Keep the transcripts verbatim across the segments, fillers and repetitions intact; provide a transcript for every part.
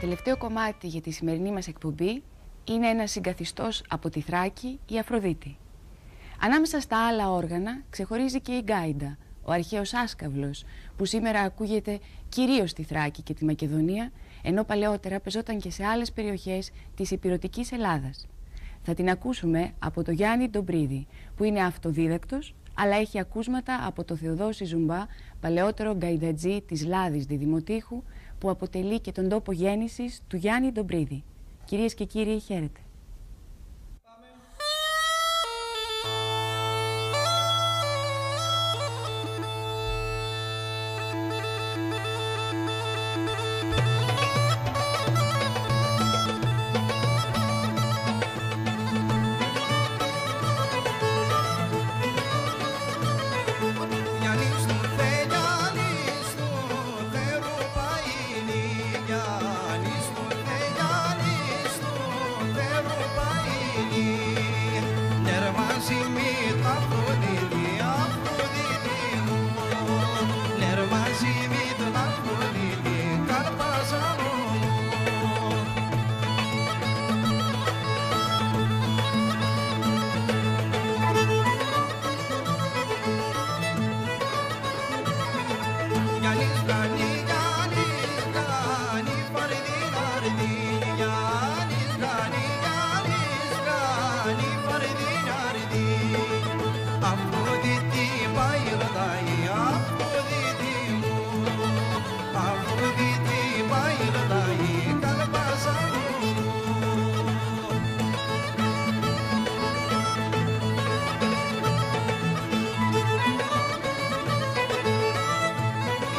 Τελευταίο κομμάτι για τη σημερινή μας εκπομπή είναι ένα συγκαθιστός από τη Θράκη, η Αφροδίτη. Ανάμεσα στα άλλα όργανα ξεχωρίζει και η γκάιντα, ο αρχαίος άσκαυλος, που σήμερα ακούγεται κυρίως στη Θράκη και τη Μακεδονία, ενώ παλαιότερα πεζόταν και σε άλλες περιοχές της ηπειρωτικής Ελλάδας. Θα την ακούσουμε από το Γιάννη Ντομπρίδη, που είναι αυτοδίδακτος, αλλά έχει ακούσματα από το Θεοδόση Ζουμπά, παλαιότερο γκαϊντατζή της Λάδης Διδημοτήχου, που αποτελεί και τον τόπο γέννησης του Γιάννη Ντομπρίδη. Κυρίες και κύριοι, χαίρετε.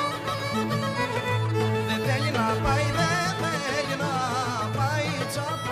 Δεν θέλει να πάει, δεν θέλει να πάει τσάπα.